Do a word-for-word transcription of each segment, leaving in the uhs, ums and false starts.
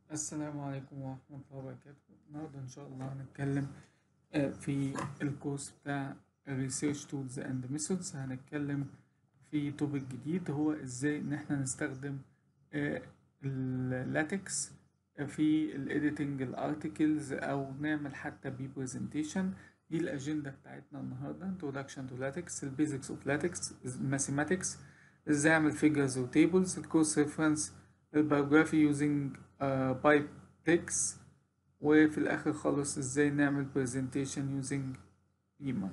السلام عليكم ورحمة الله وبركاته. النهاردة إن شاء الله هنتكلم آه، في الكورس بتاع Research Tools and Methods. هنتكلم في توبيك جديد هو إزاي إن إحنا نستخدم اللاتكس في الإديتنج الارتكلز أو نعمل حتى بي برزنتيشن. دي الأجندة بتاعتنا النهاردة: Introduction to Latex, ال Basics of Latex, Mathematics، إزاي أعمل Figures و Tables، الكورس Reference، البيوجرافي using uh, pipe text، وفي الآخر خالص إزاي نعمل presentation using Beamer.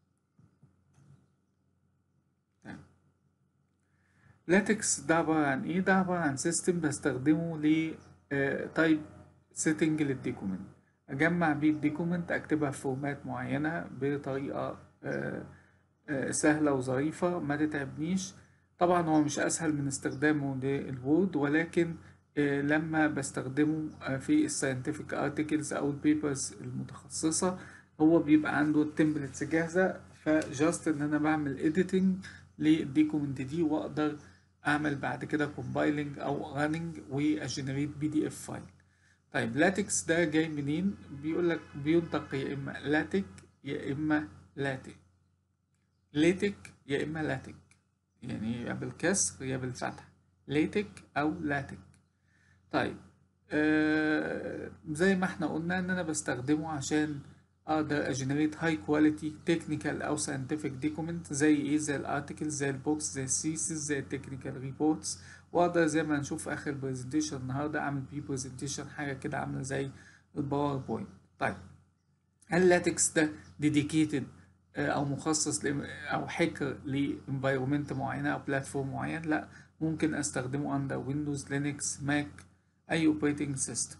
لاتكس ده عبارة عن إيه؟ ده عبارة عن سيستم بستخدمه ل تايب سيتنج للديكومنت، أجمع بيه الديكومنت، أكتبها في فورمات معينة بطريقة آه، آه، سهلة وظريفة ما تتعبنيش. طبعا هو مش أسهل من استخدامه للوورد، ولكن آه، لما بستخدمه آه، في الساينتفك ارتكلز أو البيبرز المتخصصة هو بيبقى عنده التمبلتس جاهزة، فجاست إن أنا بعمل editing للديكومنت دي وأقدر أعمل بعد كده compiling أو running وأجنريت بي دي إف فايل. طيب لاتكس ده جاي منين؟ بيقولك بينطق يا إما لاتك يا إما لاتك، ليتك يا إما لاتك، يعني يا بالكسر يا بالفتح، ليتك أو لاتك. طيب آه زي ما احنا قلنا إن أنا بستخدمه عشان أقدر أجنريت هاي كواليتي تكنيكال أو ساينتفك دوكيمنت، زي إيه؟ زي الأرتكلز، زي البوكس، زي الثيسيس، زي التكنيكال ريبورتس، وأقدر زي ما هنشوف في آخر البرزنتيشن النهاردة أعمل بيه برزنتيشن حاجة كده عاملة زي الباوربوينت. طيب هل لاتكس ده ديديكيتد او مخصص ل او حكر لانفايرمنت معينه او بلاتفورم معين؟ لا، ممكن استخدمه اندر ويندوز، لينكس، ماك، اي اوبريتنج سيستم.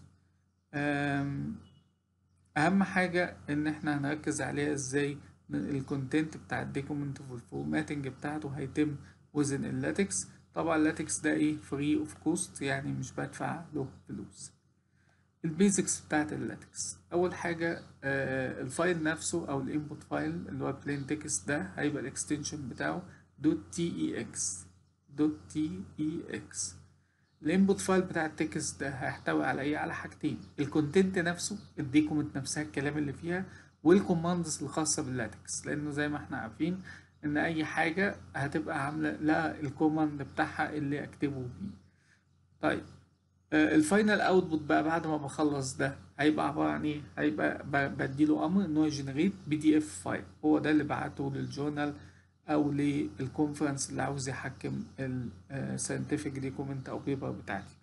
اهم حاجه ان احنا هنركز عليها ازاي الكونتنت بتاع الدوكيمنت والفورماتنج بتاعته هيتم وزن اللاتكس. طبعا اللاتكس ده ايه؟ فري اوف كوست، يعني مش بدفع له فلوس. البيزكس بتاعت اللاتكس: اول حاجه آه الفايل نفسه او الانبوت فايل اللي هو بلين تكست ده هيبقى الاكستنشن بتاعه دوت تي اي اكس، دوت تي اي اكس. الانبوت فايل بتاع التكست ده هيحتوي على ايه؟ على حاجتين: الكونتنت نفسه، الديكومنت نفسها، الكلام اللي فيها، والكوماندز الخاصه باللاتكس، لانه زي ما احنا عارفين ان اي حاجه هتبقى عامله لها الكوماند بتاعها اللي اكتبه بيه. طيب الفاينل اوتبوت بقى بعد ما بخلص ده هيبقى عبارة عن ايه؟ هيبقى بديله امر ان هو يجنريت بي دي اف فايل، هو ده اللي بعته للجورنال او للكونفرنس اللي عاوز يحكم الساينتفك دوكيمنت او بيبر بتاعتي.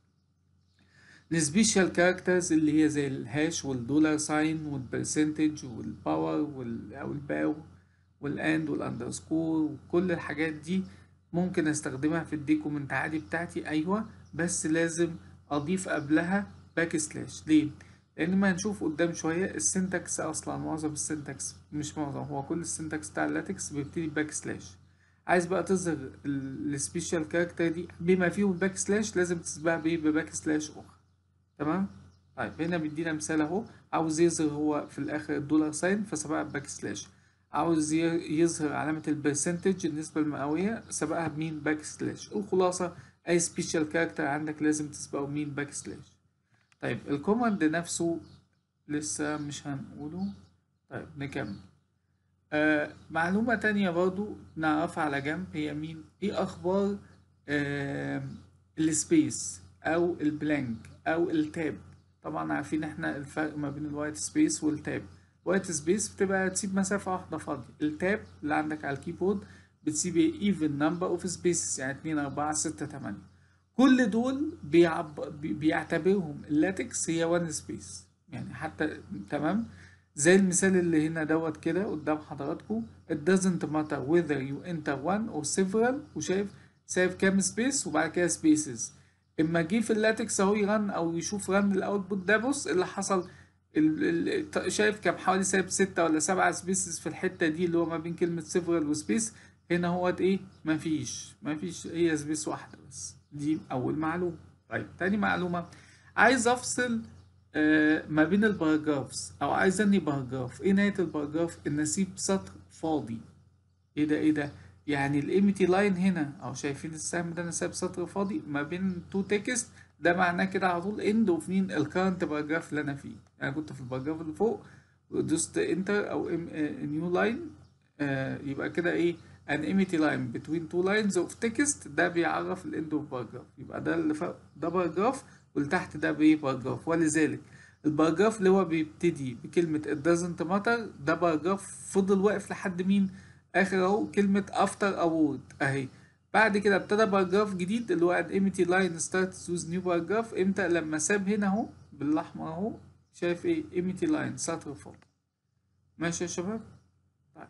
السبيشال كاركترز اللي هي زي الهاش والدولار ساين والبرسنتج والباور وال او الباو والاند والاندرسكور وكل الحاجات دي ممكن استخدمها في الديكومنت عادي بتاعتي، ايوه، بس لازم اضيف قبلها باك سلاش. ليه؟ لان ما هنشوف قدام شويه السنتكس، اصلا معظم السنتكس، مش معظم، هو كل السنتكس بتاع اللاتكس بيبتدي باك سلاش. عايز بقى تظهر السبيشال كاركتر دي بما فيه الباك سلاش لازم تسبقها بايه؟ بباك سلاش اخرى. تمام؟ طيب هنا بيدينا مثال اهو، عاوز يظهر هو في الاخر الدولار ساين فسبقها بباك سلاش، عاوز يظهر علامة البرسنتج النسبة المئوية سبقها بمين؟ باك سلاش. الخلاصة اي سبيشال كاركتر عندك لازم تسبقه بمين؟ باك سلاش. طيب الكوماند نفسه لسه مش هنقوله. طيب نكمل. آه معلومة تانية برضو نعرفها على جنب هي مين؟ ايه اخبار آه السبيس او البلانك او التاب؟ طبعا عارفين احنا الفرق ما بين الوايت سبيس والتاب. الوايت سبيس بتبقى تسيب مسافة واحدة فاضية، التاب اللي عندك على الكيبورد بتسيب even number of spaces، يعني اتنين اربعة ستة تمانية. كل دول بيعب... بيعتبرهم اللاتكس هي وان سبيس، يعني حتى تمام زي المثال اللي هنا دوت كده قدام حضراتكم. it doesn't matter whether you enter one or several، وشايف سايب كام سبيس وبعد كده سبيسز. اما جه في اللاتكس اهو يرن او يشوف رن الاوتبوت ده، بص اللي حصل، ال ال شايف كام؟ حوالي سايب ستة ولا سبعة سبيسز في الحتة دي اللي هو ما بين كلمة several وسبيس. هنا هوت ايه؟ مفيش مفيش هي سبيس واحدة بس. دي اول معلومة. طيب تاني معلومة: عايز افصل آه ما بين الباراجرافز او عايز اني باراجراف. ايه نهاية الباراجراف؟ ان اسيب سطر فاضي. ايه ده ايه ده؟ يعني الامتي لاين هنا او شايفين السهم ده، انا سايب سطر فاضي ما بين تو تكست، ده معناه كده على طول اند اوف مين الكارنت باراجراف اللي انا فيه. يعني كنت في الباراجراف اللي فوق ودوست انتر او نيو لاين، يبقى كده ايه an empty line between two lines of text، ده بيعرف الاند اوف باراجراف. يبقى ده اللي فوق ده باراجراف واللي تحت ده بايه باراجراف. ولذلك الباراجراف اللي هو بيبتدي بكلمة it doesn't matter ده باراجراف فضل واقف لحد مين اخر اهو كلمة after a word اهي. بعد كده ابتدى باراجراف جديد اللي هو an empty line starts with new paragraph امتى لما ساب هنا اهو بالاحمر اهو شايف ايه empty line سطر فاضي. ماشي يا شباب. طيب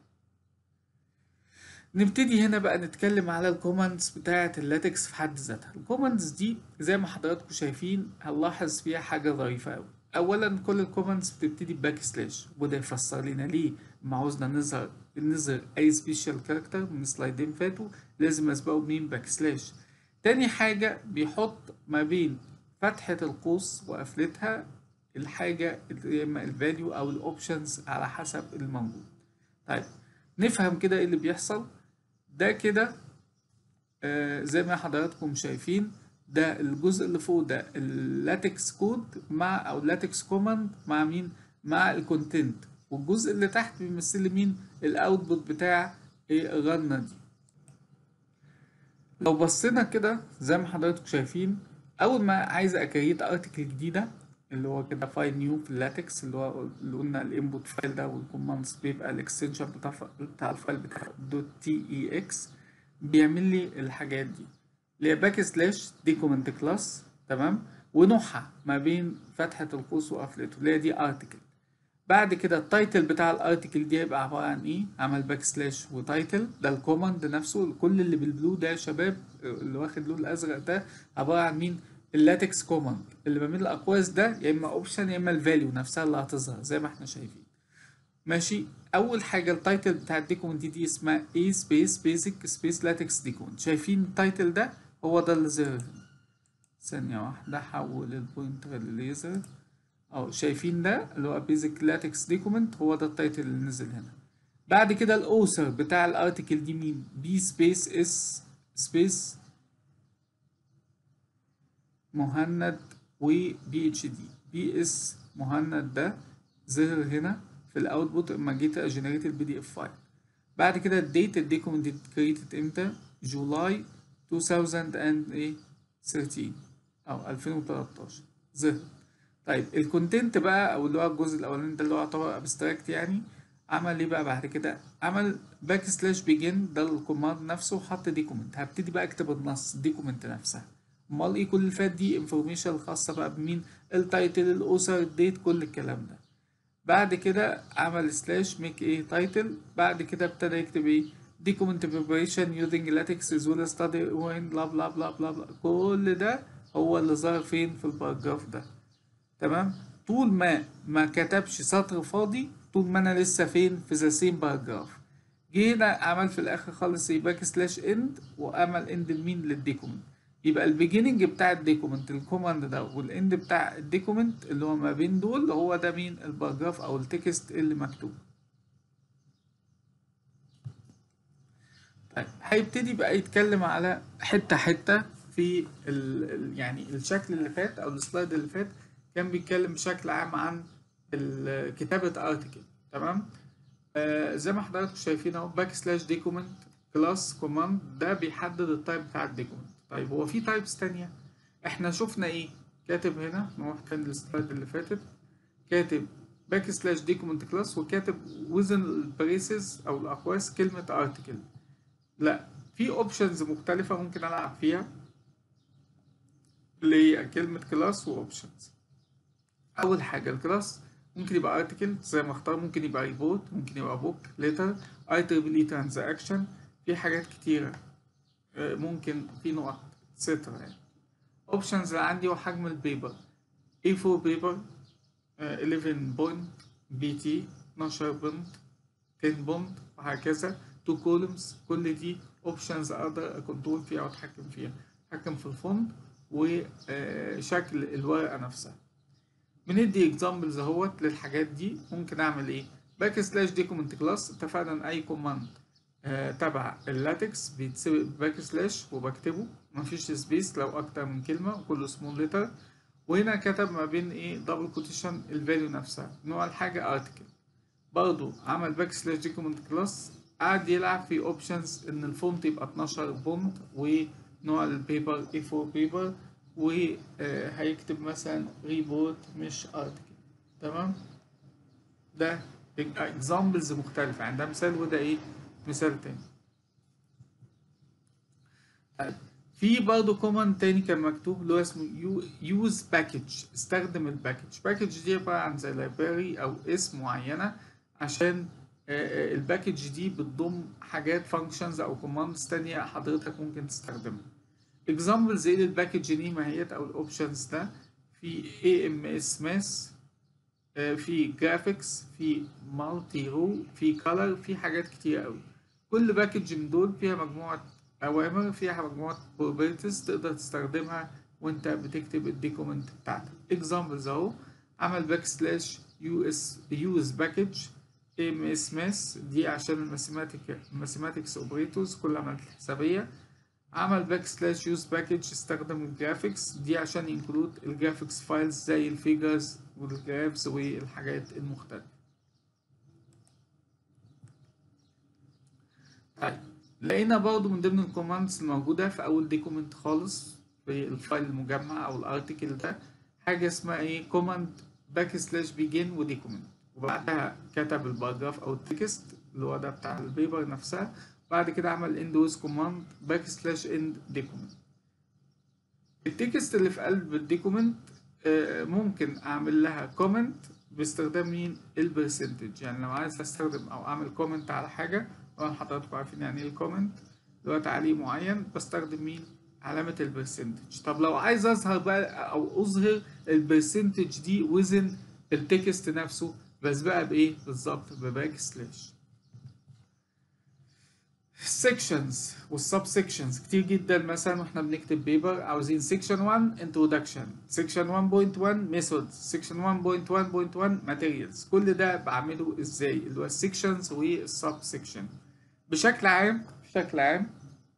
نبتدي هنا بقى نتكلم على الكوماندز بتاعة اللاتكس في حد ذاتها. الكوماندز دي زي ما حضراتكم شايفين هنلاحظ فيها حاجة ظريفة أوي. أولا كل الكوماندز بتبتدي بباك سلاش، وده يفسر لنا ليه لما عاوزنا نظهر نظهر أي سبيشال كاركتر من سلايدين فاتوا لازم أسبقه بمين باك سلاش. تاني حاجة بيحط ما بين فتحة القوس وقفلتها الحاجة يا إما الفاليو أو الأوبشنز على حسب الموجود. طيب نفهم كده إيه اللي بيحصل. ده كده آه زي ما حضراتكم شايفين ده الجزء اللي فوق ده اللاتكس كود مع او اللاتكس كوماند مع مين مع الكونتنت، والجزء اللي تحت بيمثل لي مين الاوتبوت بتاع ايه الرنه دي. لو بصينا كده زي ما حضراتكم شايفين اول ما عايز اكريت ارتكل جديده اللي هو كده فايل نيو في اللاتكس اللي هو اللي قلنا الانبوت فايل ده والكوماندز بيبقى الاكستنشن بتاع بتاع الفايل بتاع دوت تي اي اكس بيعمل لي الحاجات دي اللي هي باك سلاش دي كومنت كلاس تمام ونوعها ما بين فتحة القوس وقفلته اللي هي دي ارتكل. بعد كده التايتل بتاع الارتكل دي هيبقى عبارة عن ايه عمل باك سلاش وتايتل ده الكوماند نفسه. كل اللي بالبلو ده يا شباب اللي واخد لون الازرق ده عبارة عن مين اللاتكس كوماند اللي ما بين الاقواس ده يا اما اوبشن يا اما الفاليو نفسها اللي هتظهر زي ما احنا شايفين. ماشي. اول حاجه التايتل بتاع الديكومنت دي اسمها اي سبيس بيزك سبيس لاتكس ديكومنت. شايفين التايتل ده هو ده اللي ظهر. ثانيه واحده حول البوينتر للليزر او شايفين ده اللي هو بيزك لاتكس ديكومنت هو ده التايتل اللي نزل هنا. بعد كده الاوثر بتاع الارتكل دي مين بي سبيس اس سبيس مهند وبي اتش دي. بي اس مهند ده ظهر هنا في الاوتبوت لما جيت اجنريت البي دي اف فايل. بعد كده الديت الديكومنت كريتد امتى جولاي ألفين وثلاثة عشر او ألفين وتلتاشر ظهر. طيب الكونتنت بقى او اللي هو الجزء الاولاني ده اللي هو يعتبر ابستراكت يعني عمل ايه بقى بعد كده عمل باك سلاش بيجن ده الكوماند نفسه وحط ديكومنت. هبتدي بقى اكتب النص ديكومنت نفسها. امال ايه كل اللي فات دي انفورميشن خاصه بقى بمين التايتل الاوثر الديت كل الكلام ده. بعد كده عمل سلاش ميك ايه تايتل. بعد كده ابتدى يكتب ايه document preparation using latex as well as study when bla bla bla bla bla. كل ده هو اللي ظهر فين في الباراجراف ده. تمام. طول ما ما كتبش سطر فاضي طول ما انا لسه فين في ذا سيم باراجراف. جه هنا عمل في الاخر خالص ايه باك سلاش اند وعمل اند لمين للديكومنت. يبقى البيجيننج بتاع الديكومنت الكوماند ده والاند بتاع الديكومنت اللي هو ما بين دول هو ده مين الباراجراف او التكست اللي مكتوب. طيب هيبتدي بقى يتكلم على حتة حتة في ال يعني الشكل اللي فات او السلايد اللي فات كان بيتكلم بشكل عام عن كتابة ارتكل. تمام. آه زي ما حضراتكم شايفين اهو باك سلاش ديكومنت كلاس كوماند ده بيحدد التايب بتاع الديكومنت. طيب هو في تايبس تانية احنا شفنا ايه كاتب هنا نروح تاني السلايد اللي فاتت كاتب باك سلاش ديكومنت كلاس وكاتب وزن البريسز او الاقواس كلمة ارتكل. لا في اوبشنز مختلفة ممكن العب فيها اللي هي كلمة كلاس واوبشنز. اول حاجة الكلاس ممكن يبقى ارتكل زي ما اختار ممكن يبقى ريبورت ممكن يبقى بوك ليتر اي تريبل اي ترانزاكشن في حاجات كتيرة ممكن في نقط سترا يعني. اوبشنز اللي عندي وحجم البيبر إيه فور بيبر إحداشر بوينت بي تي اتناشر بوينت عشرة بوينت وهكذا تو كولومز. كل دي اوبشنز اقدر اكنترول فيها واتحكم فيها اتحكم في الفونت وشكل الورقة نفسها. بندي اكزامبلز اهوت للحاجات دي. ممكن اعمل ايه باك سلاش ديكومنت كلاس اتفقنا ان اي كوماند آه تبع اللاتكس بيتسبق باك سلاش وبكتبه، مفيش سبيس لو اكتر من كلمة وكله سمول ليتر. وهنا كتب ما بين ايه دبل كوتيشن الفاليو نفسها، نوع الحاجة ارتكل. برضو عمل باك سلاش دوكيمنت كلاس، قعد يلعب في اوبشنز ان الفونت يبقى اتناشر بونت ونوع البيبر اي فور بيبر، وهيكتب مثلا ريبورت مش ارتكل. تمام، ده اكزامبلز مختلفة يعني، ده مثال وده ايه مثال تاني. طيب في برضه كوماند تاني كان مكتوب اللي هو اسمه يوز باكج، استخدم الباكج. باكج دي عبارة عن زي لايبراري او اسم معينة، عشان الباكج دي بتضم حاجات فانكشنز او كوماندز تانية حضرتك ممكن تستخدمها. اكزامبلز ايه للباكج دي ماهيت او الاوبشنز ده؟ في اي ام اس ماس، في جرافيكس، في مالتي رو، في كولر، في حاجات كتير قوي. كل باكج من دول فيها مجموعة أوامر، فيها مجموعة properties تقدر تستخدمها وأنت بتكتب الديكومنت بتاعتك. examples أهو، عمل باك سلاش يوز يوز باكج ام اس ماس دي عشان الماثيماتيك الماثيماتكس اوبريتورز كل عمليات الحسابية. عمل باك سلاش يوز باكج استخدم الجرافيكس دي عشان ينكلود الجرافيكس فايلز زي الفيجرز والجرافز والحاجات المختلفة. طيب لقينا برضو من ضمن الكوماندز الموجودة في أول ديكومنت خالص في الفايل المجمع أو الأرتيكل ده حاجة اسمها إيه كوماند باك سلاش بيجين وديكومنت، وبعدها كتب الباراجراف أو التكست اللي هو ده بتاع البيبر نفسها. بعد كده عمل اند ويز كوماند باك سلاش اند ديكومنت. التكست اللي في قلب الديكومنت ممكن اعمل لها كومنت باستخدام مين البرسنتج. يعني لو عايز استخدم او اعمل كومنت على حاجه، طبعا حضراتكم عارفين يعني ايه الكومنت، اللي هو تعليق معين، بستخدم مين علامه البرسنتج. طب لو عايز اظهر بقى او اظهر البرسنتج دي وزن التكست نفسه، بسبقها بايه بالظبط؟ بباك سلاش. sections والسب sections كتير جدا، مثلا واحنا بنكتب بيبر عاوزين section واحد introduction، section واحد نقطة واحد methods، section واحد نقطة واحد نقطة واحد materials. كل ده بعمله ازاي؟ اللي هو السكشنز والسب section. بشكل عام بشكل عام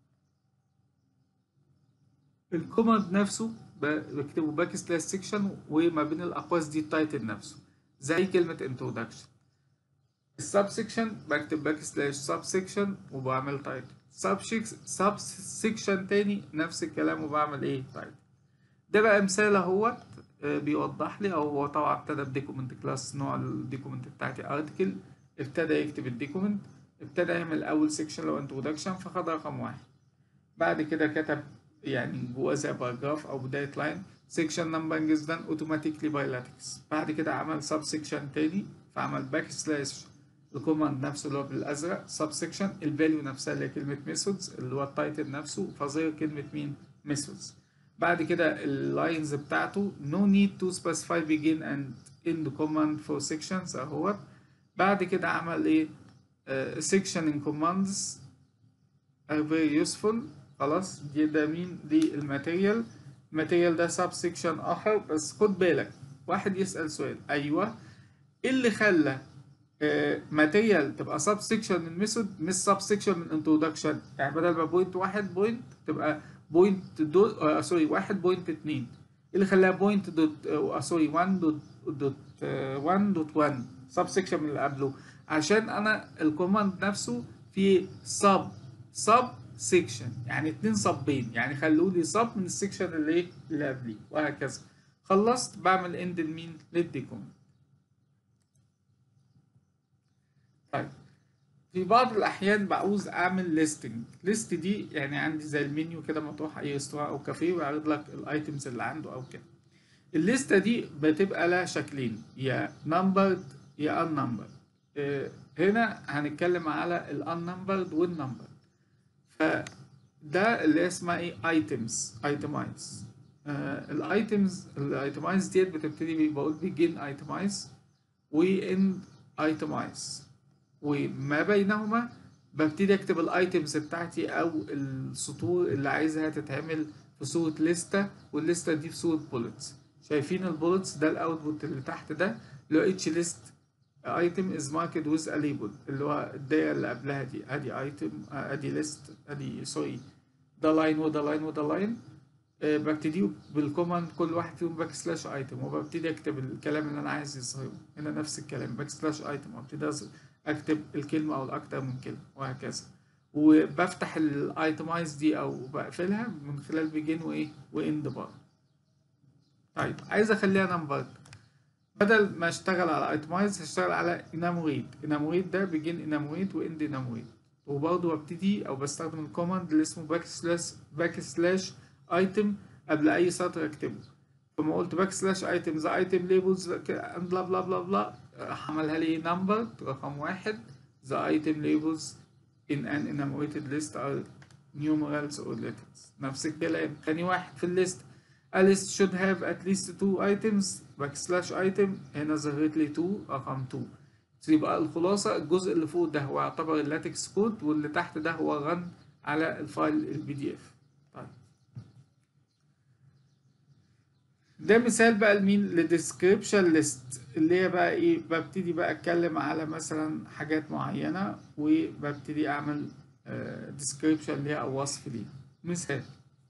الكوماند نفسه بكتبه باك سلاش سيكشن، وما بين الاقواس دي التايتل نفسه زي كلمة introduction. السب سيكشن بكتب باك سلاش سب سيكشن وبعمل تايتل. سب سب سيكشن تاني نفس الكلام وبعمل ايه تايتل. ده بقى مثال اهوت بيوضح لي، او هو طبعا ابتدى بديكومنت كلاس، نوع الديكومنت بتاعتي ارتكل، ابتدى يكتب الديكومنت، ابتدى يعمل اول سيكشن اللي هو انترودكشن فخد رقم واحد. بعد كده كتب يعني جوه زي باراجراف او بدايه لاين سيكشن نمبرنج از دان اوتوماتيكلي باي لاتكس. بعد كده عمل سب سيكشن تاني فعمل باك سلاش الكوماند نفسه اللي هو بالازرق سب سيكشن، الفاليو نفسها اللي هي كلمه ميثودز اللي هو التايتل نفسه فظهر كلمه مين ميثودز. بعد كده اللاينز بتاعته no need to specify begin and end command for sections اهوت. بعد كده عمل ايه uh, section in commands are very useful. خلاص دي ده مين دي الماتيريال. الماتيريال ده سب سيكشن اخر، بس خد بالك واحد يسأل سؤال، ايوه ايه اللي خلى ماتيريال تبقى سب سيكشن من ميثود مش سب سيكشن من انترودكشن؟ يعني بدل ما بوينت واحد بوينت تبقى بوينت دوت آه سوري واحد بوينت اتنين. ايه اللي خلاها بوينت دوت آه سوري واحد دوت دوت واحد دوت واحد سب سيكشن من اللي قبله؟ عشان انا الكوماند نفسه فيه سب سب سيكشن، يعني اتنين صبين، يعني خلوا لي صب من السيكشن اللي ايه اللي قبليه وهكذا. خلصت بعمل اند لمين للديكومنت. طيب في بعض الأحيان بعوز أعمل ليستنج. ليست دي يعني عندي زي المنيو كده مفتوح أي ريستوران أو كافيه ويعرض لك الأيتمز اللي عنده أو كده. الليستة دي بتبقى لها شكلين، يا نمبرد يا ان نمبرد. هنا هنتكلم على الان نمبرد والنمبرد. فده اللي اسمها ايه ايتمز ايتمايز. الايتمز الايتمايز ديت بتبتدي بقول بيجين ايتمايز واند ايتمايز، وما بينهما ببتدي اكتب الايتمز بتاعتي او السطور اللي عايزها تتعمل في صورة لستة، واللستة دي في صورة بولتس. شايفين البولتس ده الاوتبوت اللي تحت ده اللي هو اتش ليست item is marked with a label اللي هو الدايره اللي قبلها دي، ادي item ادي list ادي سوري ده لاين وده لاين وده لاين. أه ببتدي بالكوماند كل واحد فيهم باك سلاش ايتم، وببتدي اكتب الكلام اللي انا عايز يظهره. هنا نفس الكلام باك سلاش ايتم، وابتدي اكتب الكلمه او الاكتر من كلمه وهكذا. وبفتح الايتمايز دي او بقفلها من خلال بيجن وايه واند برضه. طيب عايز اخليها نمبر، بدل ما اشتغل على ايتمايز هشتغل على اناموريت. اناموريت ده بيجن اناموريت واند اناموريت. وبرضه ببتدي او بستخدم الكوماند اللي اسمه باك سلاش باك سلاش ايتم قبل اي سطر اكتبه. فما قلت باك سلاش ايتم ذا ايتم ليبلز بلا بلا بلا بلا، عملها لي نمبر رقم واحد. ذا ايتم ليبلز in an enumerated list are numerals or letters. نفس الكلام تاني واحد في الليست. A list should have at least two items backslash item، هنا ظهرت لي two رقم two. يبقى الخلاصة الجزء اللي فوق ده هو يعتبر اللاتكس كود، واللي تحت ده هو رن على الفايل البي دي اف. طيب ده مثال بقى لمين؟ لديسكريبشن ليست، اللي هي بقى ايه؟ ببتدي بقى اتكلم على مثلا حاجات معينة وببتدي اعمل ديسكريبشن ليها او وصف ليها. مثال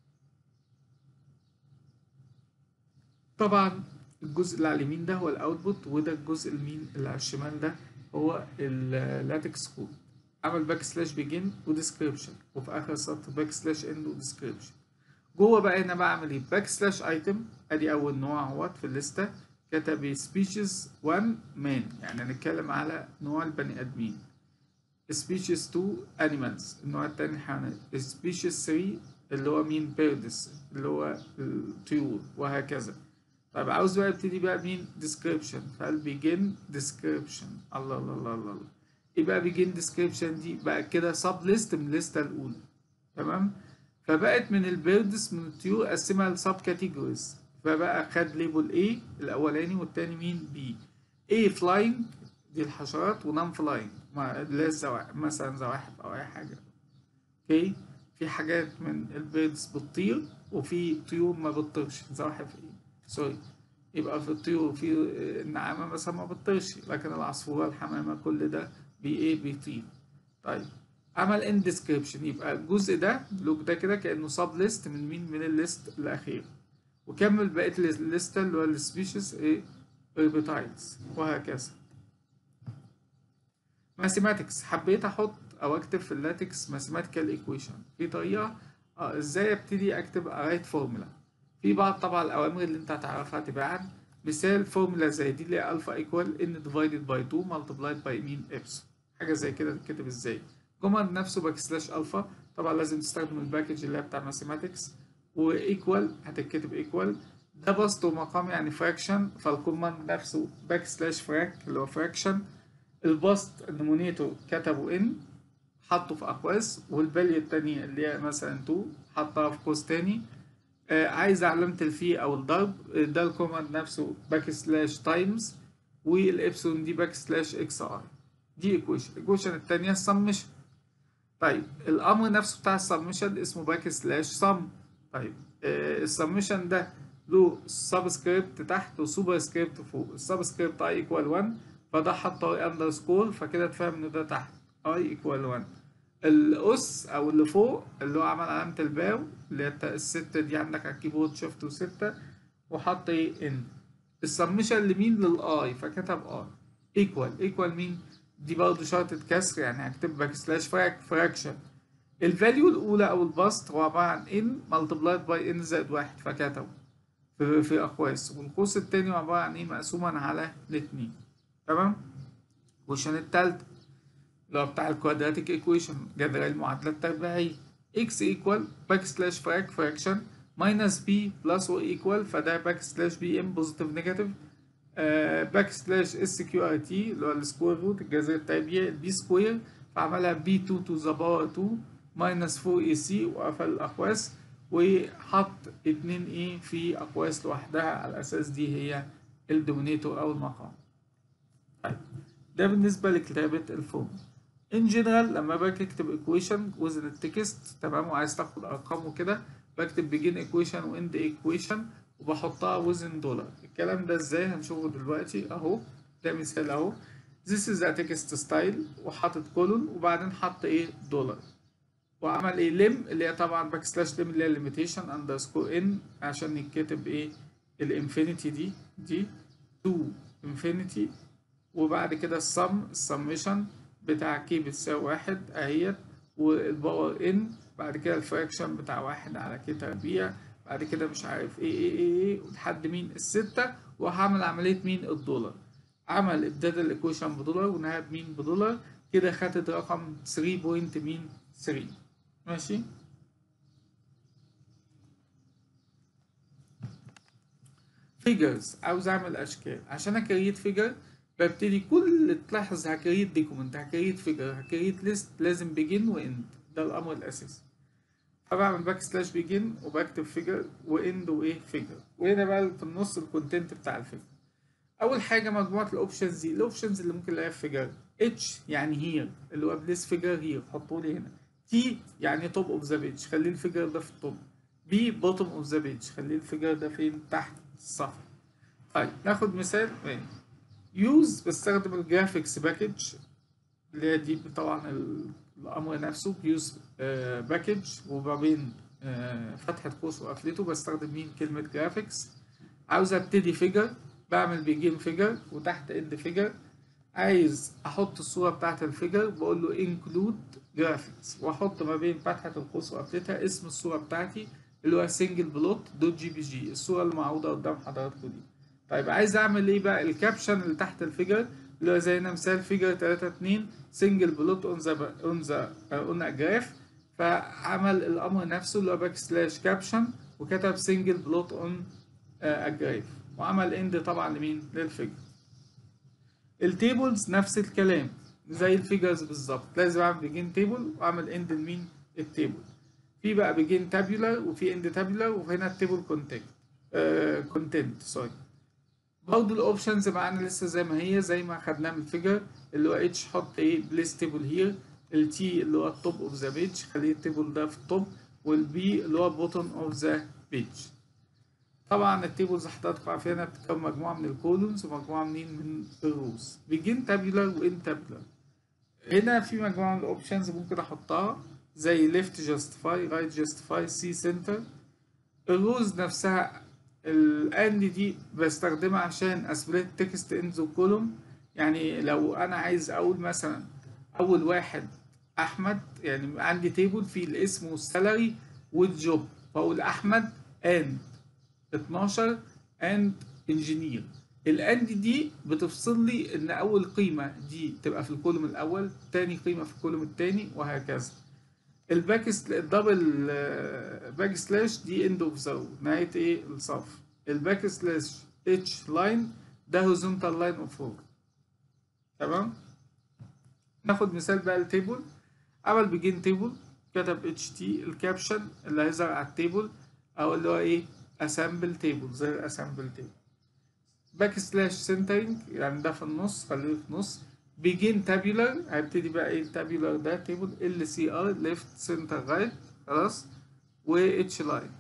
طبعا الجزء اللي على اليمين ده هو الاوتبوت، وده الجزء المين اللي على الشمال ده هو اللاتكس كود. عمل باك سلاش بيجن وديسكريبشن، وفي اخر سطر باك سلاش اند وديسكريبشن. جوه بقى هنا بعمل ايه؟ باك سلاش ايتم ادي اول نوع اهوت في الليسته، كتب سبيشيز واحد مان، يعني هنتكلم على نوع البني ادمين. سبيشيز اتنين انيمالز النوع التاني الحيوانات. سبيشيز تلاتة اللي هو مين؟ بيردز اللي هو الطيور وهكذا. طيب عاوز بقى ابتدي بقى مين؟ ديسكريبشن، فقال بيجن ديسكريبشن. الله الله الله الله الله. ايه بقى بيجن ديسكريبشن دي؟ بقى كده سب ليست من الليسته الاولى، تمام؟ فبقت من البيردز من الطيور قسمها لسب كاتيجوريز، فبقى خد ليبل A الاولاني والتاني مين؟ B. A فلاينج دي الحشرات، ونون فلاينج اللي هي الزواحف، مثلا زواحف او اي حاجه. اوكي، في حاجات من البيردز بتطير وفي طيور ما بتطيرش. زواحف ايه سوري، يبقى في الطيور في النعامه مثلا ما بتطيرش، لكن العصفوره الحمامه كل ده بي ايه بيطير. طيب عمل ان ديسكريبشن، يبقى الجزء ده اللوج ده كده كانه سب ليست من مين؟ من الليست الاخير. وكمل بقيه الليسته اللي هو السبيشيز ايه؟ ريبتايلز وهكذا. ماثيماتكس، حبيت احط او اكتب في اللاتكس ماثيماتيكال ايكويشن. في طريقه اه ازاي ابتدي اكتب ارايت فورمولا. في بعض طبعا الاوامر اللي انت هتعرفها تباعا. مثال فورمولا زي دي اللي هي الفا ايكوال ان ديفايدد باي اتنين ملتبلايد باي مين؟ ابسون. حاجه زي كده تتكتب ازاي؟ كوماند نفسه باك سلاش الفا، طبعا لازم تستخدم الباكج اللي هي بتاع ماثيماتكس. وايكوال هتتكتب ايكوال، ده بسط ومقام يعني فراكشن، فالكوماند نفسه باك سلاش فراك اللي هو فراكشن. البسط النومينيتور كتبوا ان حطه في اقواس، والفاليو التانية اللي هي مثلا اتنين حطها في قوس تاني. آه عايز علامة الفي او الضرب، ده الكوماند نفسه باك سلاش تايمز، والابسون دي باك سلاش اكس ار. دي ايكويشن. الايكويشن التانية السمشن. طيب الامر نفسه بتاع السمشن اسمه باك سلاش سم. طيب آه السمشن ده له سبسكريبت تحت وسوبر سكريبت فوق. السبسكريبت اي ايكوال واحد، فده حط اي اندرسكور، فكده تفهم ان ده تحت اي ايكوال واحد. الاس او اللي فوق اللي هو عمل علامه الباو اللي هي الستة دي عندك على الكيبورد شيفت وستة، وحط ايه؟ ان. السمشن لمين؟ للاي، فكتب اي ايكوال. ايكوال مين؟ دي برضه شرطة كسر، يعني هكتب باك سلاش فراكشن. الفاليو الاولى او البسط هو عباره عن ان ملتبلايد باي ان زائد واحد، فكتبه في, في اقواس. والقوس التاني عباره عن ايه؟ مقسوما على الاتنين، تمام. والشان التالتة اللي هو بتاع الكوادراتيك ايكويشن، جذر المعادلة التربيعية. x ايكوال باك سلاش فراك فراكشن ماينس بي بلس او ايكوال، فده باك سلاش بي ام بوزيتيف نيجاتيف باك سلاش اس كيو ار تي اللي هو السكوير روت الجذر التربيعي البي سكوير، فعملها بي اتنين تو ذا باور اتنين ماينس اربعة اي سي وقفل الاقواس، وحط اتنين اي في اقواس لوحدها على اساس دي هي الدومينيتور او المقام. طيب ده بالنسبة لكتابة الفورم. ان جنرال لما باجي اكتب ايكويشن وزن التكست تمام وعايز تاخد ارقام وكده، بكتب بيجين ايكويشن واند ايكويشن وبحطها وزن دولار. الكلام ده ازاي؟ هنشوفه دلوقتي اهو. ده مثال اهو. this is a text style وحاطط كولون وبعدين حط ايه دولار وعمل ايه لم اللي هي طبعا باك سلاش لم اللي هي limitation underscore ان عشان يتكتب ايه الانفينيتي دي دي تو انفينيتي وبعد كده السم السميشن بتاع كي بتساوي واحد اهيت والباور ان بعد كده الفراكشن بتاع واحد على كي تربيع بعد كده مش عارف ايه ايه ايه ايه لحد مين الستة وهعمل عملية مين الدولار عمل ابداد الايكويشن بدولار ونهاية بمين بدولار كده خدت رقم ثلاثة بوينت مين ثلاثة ماشي. فيجرز عاوز اعمل اشكال عشان اكريت فيجر ببتدي كل تلاحظ هكريت دوكيمنت هكريت فيجر هكريت ليست لازم بيجن واند ده الامر الاساسي فبعمل باك سلاش بيجن وبكتب فيجر واند وايه فيجر وهنا بقى في النص الكونتنت بتاع الفيجر. اول حاجه مجموعه الاوبشنز دي الاوبشنز اللي ممكن الاقيها في فيجر اتش يعني هير اللي هو بليس فيجر هير حطوا لي هنا تي يعني توب اوف ذا بيج خلي الفيجر ده في التوب بي بوتوم اوف ذا بيج خلي الفيجر ده فين تحت الصفحه. طيب ناخد مثال يوز بستخدم الجرافيكس باكج اللي هي دي طبعا الامر نفسه يوز باكج وما بين آه فتحه قوس وقفلته بستخدم مين كلمه جرافيكس. عاوز ابتدي فيجر بعمل بيجين فيجر وتحت اند فيجر عايز احط الصوره بتاعت الفيجر بقول له انكلود جرافيكس واحط ما بين فتحه القوس وقفلتها اسم الصوره بتاعتي اللي هو سنجل بلوت دوت جي بي جي الصوره اللي معروضه قدام حضراتكم دي. طيب عايز اعمل ايه بقى الكابشن اللي تحت الفيجر اللي هو زي هنا مثال فيجر ثلاثة اتنين سنجل بلوت اون ذا اون ذا اون جراف فعمل الامر نفسه اللي هو باك سلاش كابشن وكتب سنجل بلوت اون جراف وعمل اند طبعا لمين للفيجر. التيبلز نفس الكلام زي الفيجرز بالظبط لازم اعمل بيجين تيبل واعمل اند لمين التيبل في بقى بيجين تابيولار وفي اند تابيولار وهنا التيبل كونتنت كونتنت سوري. برضه الاوبشنز معانا لسه زي ما هي زي ما خدناها من الفيجر اللي هو اتش حط ايه بليس تيبل هير التي اللي هو التوب اوف ذا بيج خليه التيبل ده في التوب والبي اللي هو بوتوم اوف ذا بيج. طبعا التيبلز حضراتكم عارفينها بتتكون مجموعه من الكولونز ومجموعه منين من الروز بيجين تابيولار وان تابيولار. هنا في مجموعه من الاوبشنز ممكن احطها زي ليفت جاستيفاي رايت جاستيفاي سي سنتر. الروز نفسها الاند دي بستخدمها عشان اسبليت تكست ان ذا كولوم يعني لو انا عايز اقول مثلا اول واحد احمد يعني عندي تيبل فيه الاسم والسالري والجوب فاقول احمد اند اتناشر اند انجينير الاند دي بتفصل لي ان اول قيمه دي تبقى في الكولوم الاول تاني قيمه في الكولوم التاني وهكذا. الباك الدبل باك سلاش دي اند اوف ذا نهايه ايه الصف. الباك سلاش اتش لاين ده هوريزونتال لاين اوف رو تمام. ناخد مثال بقى التيبل عمل بيجين تيبل كتب اتش تي الكابشن اللي هيظهر على التيبل او اللي هو ايه اسامبل تيبل زي الاسامبل تيبل. باك سلاش سنترنج يعني ده في النص خليه في النص. بيجين تابيولار هيبتدي بقى ايه التابيولار ده تيبل ال سي ار ليفت سنتر رايت خلاص و اتش لاين.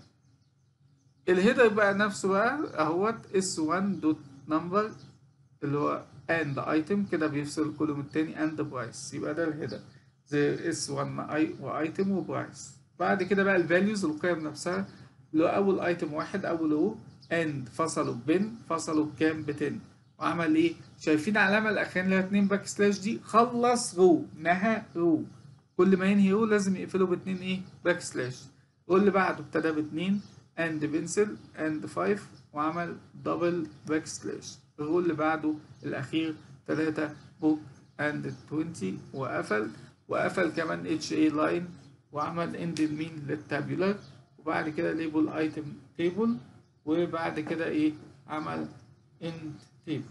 الهيدر بقى نفسه بقى اهوت اس واحد دوت نمبر اللي هو اند ايتم كده بيفصل الكولوم التاني اند برايس يبقى ده الهيدر زي اس واحد وايتم وبرايس. بعد كده بقى الفاليوز القيم نفسها اللي هو اول ايتم واحد اول رو اند فصلوا ببن فصلوا بكام ب عشرة وعمل ايه شايفين العلامه الاخيره اللي هي اتنين باك سلاش دي خلص رو نهى رو كل ما ينهي رو لازم يقفله باتنين ايه باك سلاش. واللي بعده ابتدى باتنين اند بنسل اند خمسة وعمل دبل باك سلاش. الرو اللي بعده الاخير تلاتة بوك اند عشرين وقفل وقفل كمان اتش اي لاين وعمل اند لمين للتابيولار وبعد كده ليبل ايتم تيبل وبعد كده ايه عمل اند تيبل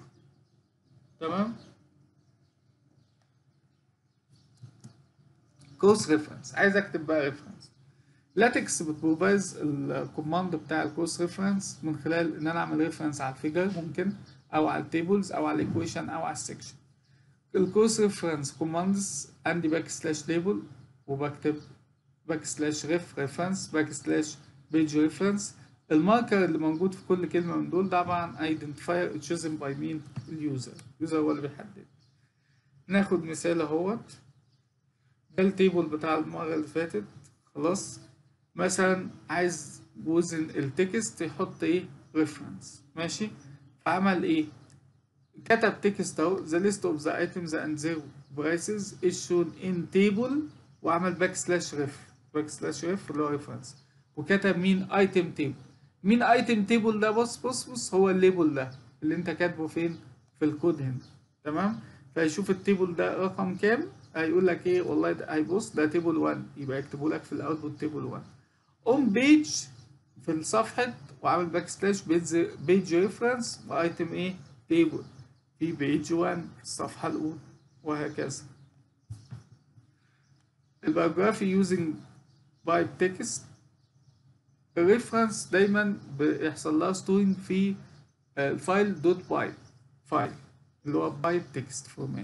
تمام. كورس ريفرنس عايز اكتب بقى ريفرنس. لاتكس بتبروفايز الكوماند بتاع الكورس ريفرنس من خلال ان انا اعمل ريفرنس على الفيجر ممكن او على التيبلز او على الايكويشن او على السكشن. الكورس ريفرنس كوماندز عندي باك سلاش ليبل وبكتب باك سلاش ريف ريفرنس باك سلاش بيج ريفرنس. الماركر اللي موجود في كل كلمه من دول طبعا ايدنتيفاير تشوزن باي مين اليوزر اليوزر هو اللي بيحدد. ناخد مثال اهوت. ده التيبل بتاع المرة اللي فاتت. خلاص، مثلا عايز وزن التكست يحط ايه ريفرنس، ماشي. فعمل ايه؟ كتب تكست اهو the list of the items and their prices is shown in table، وعمل باك سلاش ريف باك سلاش ريف اللي هو ريفرنس، وكتب مين ايتم تيبل. مين ايتم تيبل ده؟ بص بص بص هو الليبل ده اللي انت كاتبه فين في الكود هنا، تمام. فيشوف التيبل ده رقم كام، هيقول لك ايه والله ده هيبص ده تيبل واحد، يبقى يكتبه لك في الاوتبوت تيبل واحد اون بيج في الصفحة، وعامل باك سلاش بيج بيج ريفرنس وايتم ايه تيبل في بيج واحد في الصفحة الأولى، وهكذا. البايوجرافي using بايب تكست. الريفرنس دايما بيحصل لها ستورنج في الفايل دوت بايب فايل اللي هو بايب تكست فورمات.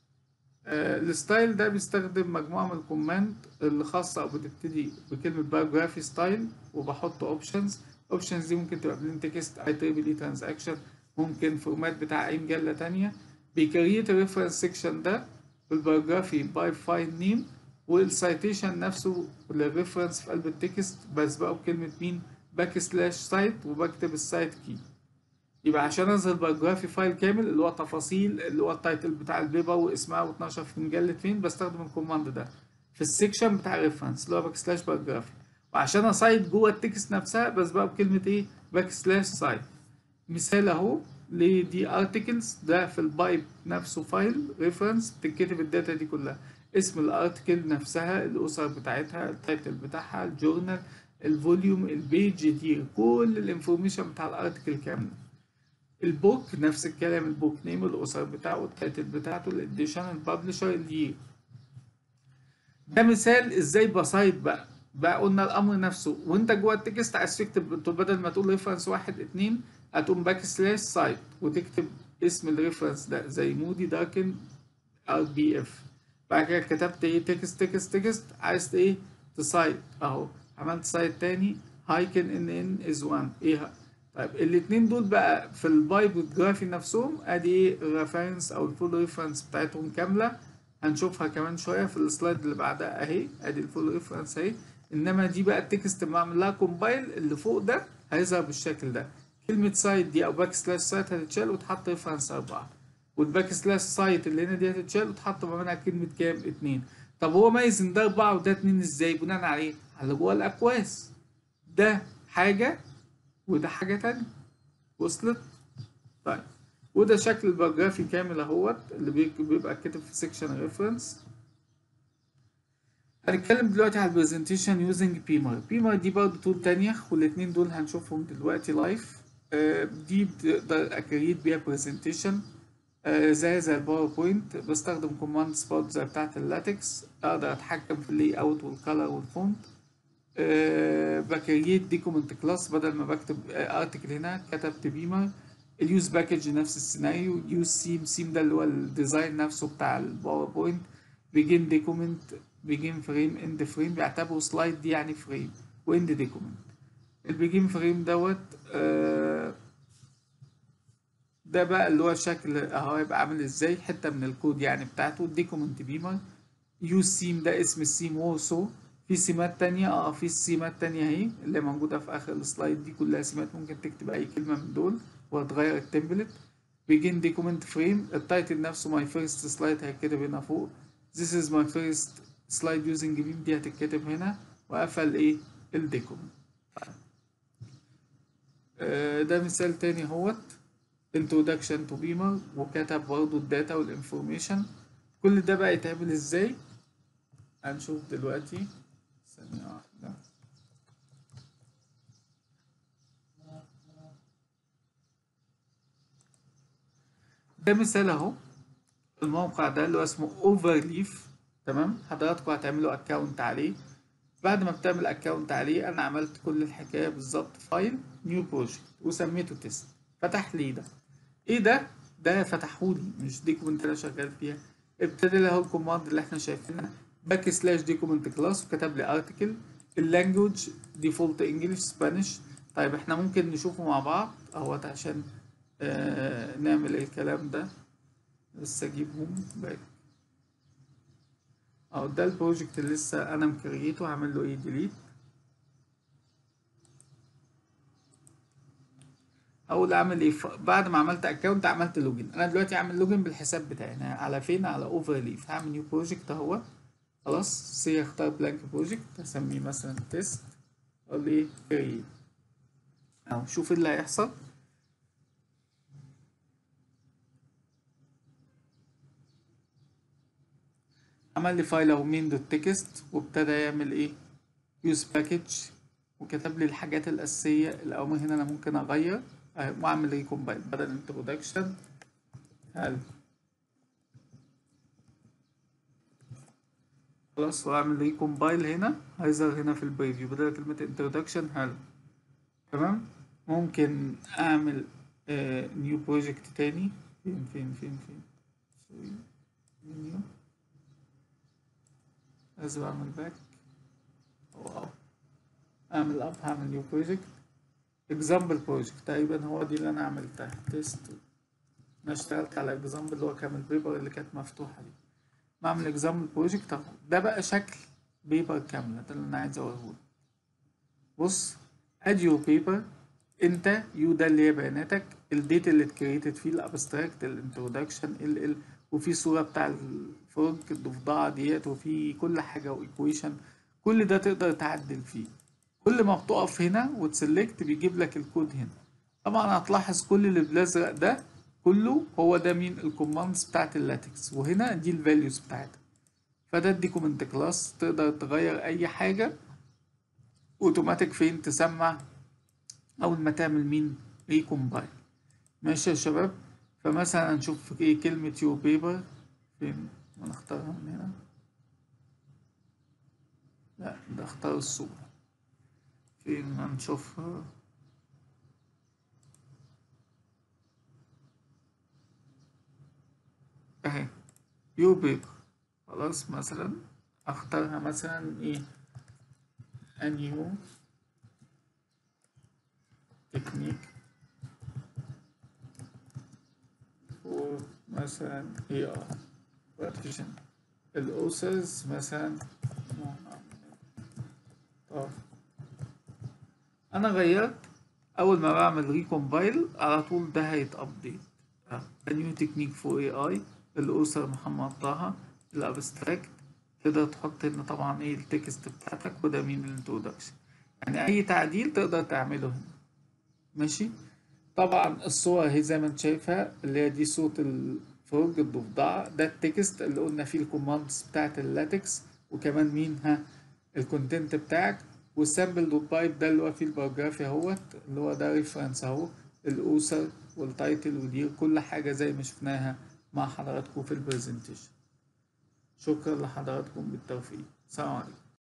الستايل ده بيستخدم مجموعة من الكوماند اللي خاصة أو بتبتدي بكلمة بايوجرافي ستايل، وبحط اوبشنز. اوبشنز دي ممكن تبقى بلين تكست، اي تريبل اي ترانزاكشن، ممكن فورمات بتاع اي مجلة تانية. بيكريت الريفرنس سيكشن ده بالبايوجرافي باي فايل نيم، والسايتيشن نفسه للريفرنس في قلب التكست بسبقه بكلمة مين باك سلاش سايت، وبكتب السايت كي. يبقى عشان اظهر بايوجرافي فايل كامل اللي هو تفاصيل اللي هو التايتل بتاع البيبر واسمها واتنشر في مجلة فين، بستخدم الكوماند ده في السكشن بتاع الريفرنس اللي هو باك سلاش بايوجرافي. وعشان اسايت جوه التكست نفسها بسبقه بكلمة ايه باك سلاش سايت. مثال اهو لدي ارتكلز، ده في البايب نفسه فايل ريفرنس بتتكتب الداتا دي كلها، اسم الارتكل نفسها، الاسر بتاعتها، التايتل بتاعها، الجورنال، الفوليوم، البيج دي، كل الانفورميشن بتاع الارتكل كامله. البوك نفس الكلام، البوك نيم، الاسر بتاعه، التايتل بتاعته، الاديشن، الببلشر، الير. ده مثال ازاي بسايت بقى. بقى قلنا الامر نفسه وانت جوه التكست عايز تكتب، بدل ما تقول ريفرنس واحد اتنين هتقوم باك سلاش سايت وتكتب اسم الريفرنس ده زي مودي داركن ار بي اف. بعد كده كتبت ايه تكست تكست تكست عايز ايه تسايت اهو، عملت سايت تاني هايكن ان ان از واحد ايه. طيب الاتنين دول بقى في البايبوجرافي نفسهم ادي ايه الريفرنس او الفول ريفرنس بتاعتهم كامله، هنشوفها كمان شويه في السلايد اللي بعدها اهي، ادي الفول ريفرنس اهي. انما دي بقى التكست لما اعمل لها كومبايل اللي فوق ده هيظهر بالشكل ده، كلمه سايت دي او باك سلاش سايت هتتشال وتحط ريفرنس اربعه، والباك سلاش سايت اللي هنا دي هتتشال وتحط ما بينها كلمه كام اتنين. طب هو ميز ان ده اربعه وده اتنين ازاي؟ بناء عليه على اللي جوه الاكواس، ده حاجه وده حاجه تانيه. وصلت؟ طيب وده شكل الباراجرافي كامل اهوت اللي بيبقى كاتب في سيكشن ريفرنس. هنتكلم دلوقتي على البرزنتيشن يوزنج بيمر. بيمر دي برضه تول تانية، والاتنين دول هنشوفهم دلوقتي لايف. دي بتقدر اكريت بيها برزنتيشن زي زي الباوربوينت، بستخدم كوماند سبوت زي بتاعة اللاتكس، اقدر اتحكم في اللي اوت والكالر والفونت. أه بكريت ديكومنت كلاس بدل ما بكتب ارتكل هنا كتبت بيمر. اليوز باكج نفس السيناريو، يوز سيم سيم ده اللي هو الديزاين نفسه بتاع الباوربوينت. بيجين ديكومنت، بيجين فريم، اند فريم، بيعتبروا سلايد دي يعني فريم، واند ديكومنت. البيجين فريم دوت أه ده بقى اللي هو الشكل اهو هيبقى عامل ازاي، حته من الكود يعني بتاعته. ديكومنت بيمر. يوز سيم ده اسم السيم وورسو. في سيمات تانية اه في سيمات تانية اهي اللي موجودة في اخر السلايد، دي كلها سيمات ممكن تكتب اي كلمة من دول وهتغير التمبلت. بيجين ديكومنت فريم، التايتل نفسه ماي فيرست سلايد هيتكتب هنا فوق. This is my first slide using beam دي هتتكتب هنا، وقفل ايه الديكومنت. آه ده مثال تاني اهوت introduction to beamer، وكتب برضه الداتا والانفورميشن. كل ده بقى يتعمل ازاي هنشوف دلوقتي. ثانية واحدة. ده مثال اهو، الموقع ده اللي هو اسمه اوفرليف، تمام. حضراتكم هتعملوا اكونت عليه. بعد ما بتعمل اكونت عليه انا عملت كل الحكاية بالظبط، فايل نيو بروجكت وسميته تيست، فتح لي ده. ايه ده؟ ده فتحولي مش ديكومنت انا شغال فيها. ابتدى لي اهو الكوماند اللي احنا شايفينها باك سلاش ديكومنت كلاس، وكتب لي ارتكل. اللانجوج ديفولت انجلش سبانيش. طيب احنا ممكن نشوفه مع بعض اهوت عشان آه نعمل الكلام ده. بس اجيبهم باك اهو ده البروجكت اللي لسه انا مكريته، هعمل له ايه ديليت. اول اعمل ايه ف- بعد ما عملت اكونت عملت لوجن. انا دلوقتي عامل لوجن بالحساب بتاعي. انا على فين؟ على اوفر ليف. هعمل نيو بروجكت اهو. خلاص سي اختار بلانك بروجكت هسميه مثلا تيست، اقول ايه كريت اهو. شوف ايه اللي هيحصل. عمل لي فايل اهو مين دوت تكست، وابتدى يعمل ايه يوز باكج، وكتب لي الحاجات الاساسيه. الاول هنا انا ممكن اغير أهي، واعمل ريكومبايل بدل انترودكشن هل. خلاص واعمل ريكومبايل هنا هيظهر هنا في البريفيو بدل كلمه انترودكشن هل. تمام. ممكن اعمل نيو بروجكت تاني. فين فين فين فين سوري منيو. لازم اعمل باك. واو. اعمل اب هعمل نيو بروجكت اكزامبل بروجكت تقريبا هو دي اللي انا عملتها تيست. انا اشتغلت على اكزامبل اللي هو كان البيبر اللي كانت مفتوحه دي. بعمل اكزامبل بروجكت اهو. ده بقى شكل بيبر كامله، ده اللي انا عايز اوريهولك. بص ادي يور بيبر. انت يو ده اللي هي بياناتك، الديت اللي اتكريتد فيه، الابستراكت، الانترودكشن، ال ال وفي صوره بتاع الفرج الضفدعه ديت، وفي كل حاجه وايكويشن. كل ده تقدر تعدل فيه. كل ما بتقف هنا وتسلكت بيجيب لك الكود هنا. طبعا هتلاحظ كل اللي بالازرق ده كله هو ده مين الكوماندز بتاعت اللاتكس، وهنا دي الفاليوز بتاعتها. فده الديكومنت كلاس، تقدر تغير اي حاجه اوتوماتيك فين تسمع اول ما تعمل مين ريكومبايل. ماشي يا شباب. فمثلا هنشوف ايه كلمة يو بيبر فين، ونختارها من هنا. لا ده اختار الصورة. فين هنشوفها؟ اهي يو بيبر. خلاص مثلا اختارها مثلا ايه a new technique for مثلا اي ار partition. الاوسرز مثلا. طب انا غيرت. اول ما بعمل ريكومبايل على طول ده هيتابديت. نيو تكنيك فور اي اي. الاوثر محمد طه. الابستراكت تقدر تحط هنا طبعا ايه التكست بتاعتك، وده مين الانترودكشن. يعني اي تعديل تقدر تعمله هنا. ماشي. طبعا الصورة اهي زي ما انت شايفها، اللي هي دي صوت الفرج الضفدعة. ده التكست اللي قلنا فيه الكوماندز بتاعت اللاتكس، وكمان مين ها الكونتنت بتاعك. والسامبل دوت بايت ده اللي هو فيه الباراجراف اهوت، اللي هو ده ريفرنس اهو. الاوثر والتايتل ودي كل حاجة زي ما شفناها مع حضراتكم في البرزنتيشن. شكرا لحضراتكم بالتوفيق. سلام عليكم.